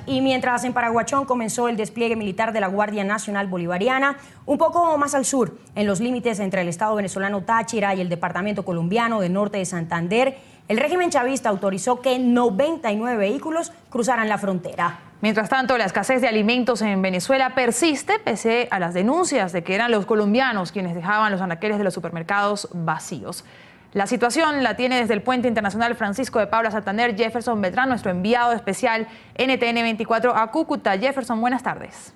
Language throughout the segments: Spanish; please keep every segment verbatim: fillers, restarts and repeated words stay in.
Y mientras en Paraguachón comenzó el despliegue militar de la Guardia Nacional Bolivariana, un poco más al sur, en los límites entre el estado venezolano Táchira y el departamento colombiano de Norte de Santander, el régimen chavista autorizó que noventa y nueve vehículos cruzaran la frontera. Mientras tanto, la escasez de alimentos en Venezuela persiste pese a las denuncias de que eran los colombianos quienes dejaban los anaqueles de los supermercados vacíos. La situación la tiene desde el Puente Internacional Francisco de Paula Santander Jefferson Beltrán, nuestro enviado especial N T N veinticuatro a Cúcuta. Jefferson, buenas tardes.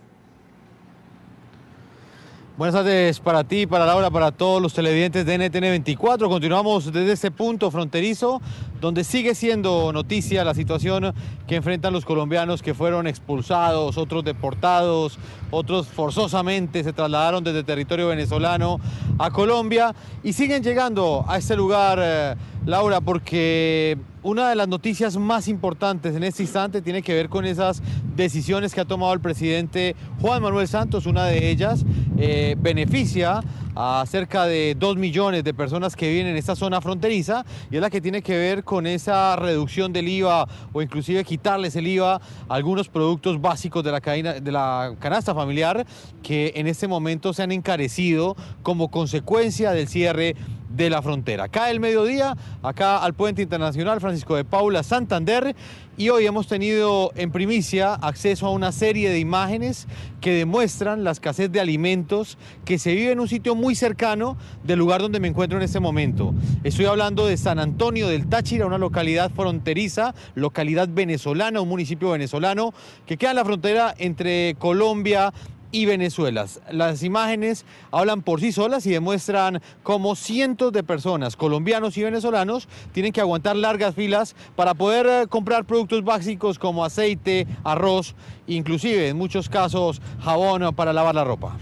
Buenas tardes para ti, para Laura, para todos los televidentes de N T N veinticuatro. Continuamos desde este punto fronterizo, donde sigue siendo noticia la situación que enfrentan los colombianos que fueron expulsados, otros deportados, otros forzosamente se trasladaron desde territorio venezolano a Colombia y siguen llegando a este lugar, eh, Laura, porque una de las noticias más importantes en este instante tiene que ver con esas decisiones que ha tomado el presidente Juan Manuel Santos. Una de ellas eh, beneficia a cerca de dos millones de personas que viven en esta zona fronteriza y es la que tiene que ver con esa reducción del I V A o inclusive quitarles el I V A a algunos productos básicos de la, cadena, de la canasta familiar que en este momento se han encarecido como consecuencia del cierre de la frontera. Cae el mediodía acá al Puente Internacional Francisco de Paula Santander y hoy hemos tenido en primicia acceso a una serie de imágenes que demuestran la escasez de alimentos que se vive en un sitio muy cercano del lugar donde me encuentro en este momento. Estoy hablando de San Antonio del Táchira, una localidad fronteriza, localidad venezolana, un municipio venezolano que queda en la frontera entre Colombia y Venezuela. Las imágenes hablan por sí solas y demuestran cómo cientos de personas, colombianos y venezolanos, tienen que aguantar largas filas para poder eh, comprar productos básicos como aceite, arroz, inclusive en muchos casos jabón para lavar la ropa.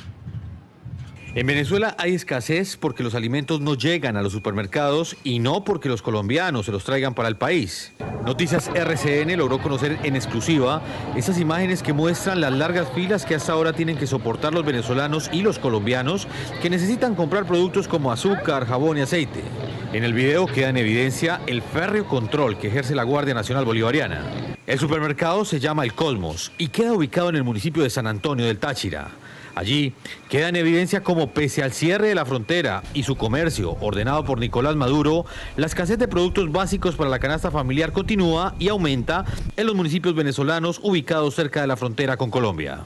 En Venezuela hay escasez porque los alimentos no llegan a los supermercados y no porque los colombianos se los traigan para el país. Noticias R C N logró conocer en exclusiva esas imágenes que muestran las largas filas que hasta ahora tienen que soportar los venezolanos y los colombianos que necesitan comprar productos como azúcar, jabón y aceite. En el video queda en evidencia el férreo control que ejerce la Guardia Nacional Bolivariana. El supermercado se llama El Cosmos y queda ubicado en el municipio de San Antonio del Táchira. Allí queda en evidencia cómo pese al cierre de la frontera y su comercio ordenado por Nicolás Maduro, la escasez de productos básicos para la canasta familiar continúa y aumenta en los municipios venezolanos ubicados cerca de la frontera con Colombia.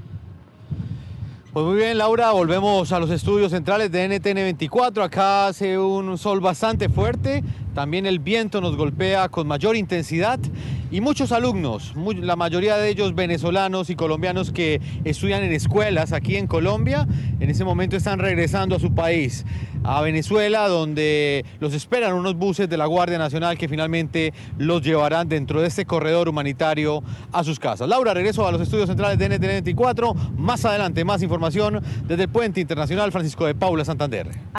Pues muy bien, Laura, volvemos a los estudios centrales de N T N veinticuatro. Acá hace un sol bastante fuerte, también el viento nos golpea con mayor intensidad y muchos alumnos, muy, la mayoría de ellos venezolanos y colombianos que estudian en escuelas aquí en Colombia, en ese momento están regresando a su país, a Venezuela, donde los esperan unos buses de la Guardia Nacional que finalmente los llevarán dentro de este corredor humanitario a sus casas. Laura, regreso a los estudios centrales de N T N veinticuatro. Más adelante, más información desde el Puente Internacional Francisco de Paula Santander.